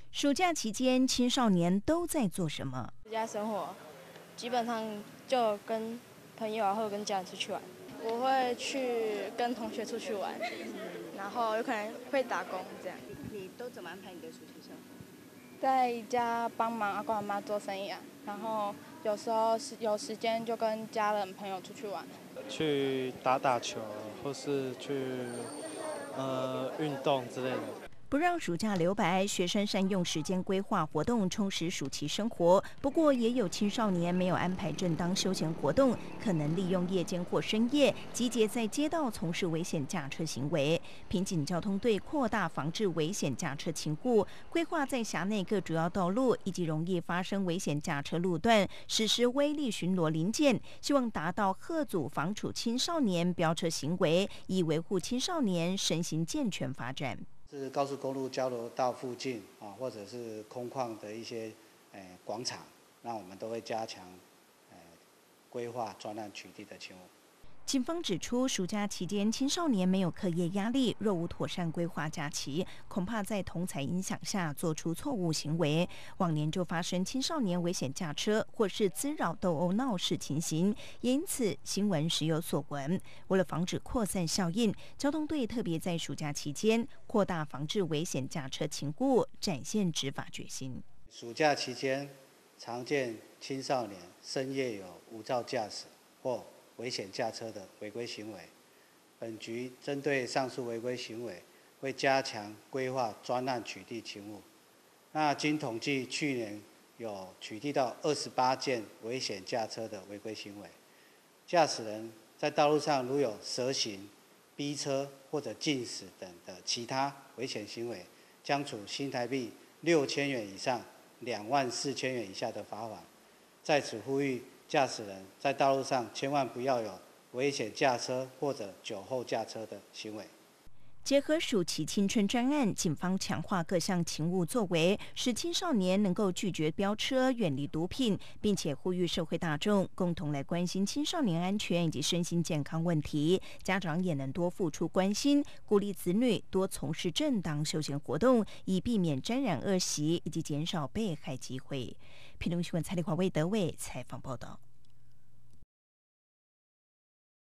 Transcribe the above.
暑假期间，青少年都在做什么？ 暑假生活基本上就跟朋友或者跟家人出去玩。我会去跟同学出去玩，然后有可能会打工这样。 你都怎么安排你的暑期生活？ 在家帮忙阿公阿妈做生意啊，然后有时候有时间就跟家人朋友出去玩。 去打球，或是去运动之类的。 不让暑假留白，学生善用时间规划活动，充实暑期生活。不过，也有青少年没有安排正当休闲活动，可能利用夜间或深夜集结在街道从事危险驾车行为。平警交通队扩大防治危险驾车情故，规划在辖内各主要道路以及容易发生危险驾车路段实施威力巡逻临检，希望达到吓阻防处青少年飙车行为，以维护青少年身心健全发展。 是高速公路交流道附近啊，或者是空旷的一些广场，那我们都会加强规划专案取缔的勤务。 警方指出，暑假期间青少年没有课业压力，若无妥善规划假期，恐怕在同侪影响下做出错误行为。往年就发生青少年危险驾车或是滋扰斗殴闹事情形，因此新闻时有所闻。为了防止扩散效应，交通队特别在暑假期间扩大防治危险驾车情故，展现执法决心。 暑假期间常见青少年深夜有无照驾驶或危险驾车的违规行为，本局针对上述违规行为，会加强规划专案取缔勤务。那经统计，去年有取缔到28件危险驾车的违规行为。驾驶人在道路上如有蛇行、逼车或者进驶等的其他危险行为，将处新台币6000元以上24000元以下的罚款。在此呼吁驾驶人在道路上千万不要有危险驾车或者酒后驾车的行为。 结合暑期青春专案，警方强化各项勤务作为，使青少年能够拒绝飙车、远离毒品，并且呼吁社会大众共同来关心青少年安全以及身心健康问题。家长也能多付出关心，鼓励子女多从事正当休闲活动，以避免沾染恶习以及减少被害机会。屏东新闻蔡丽华为德伟采访报道。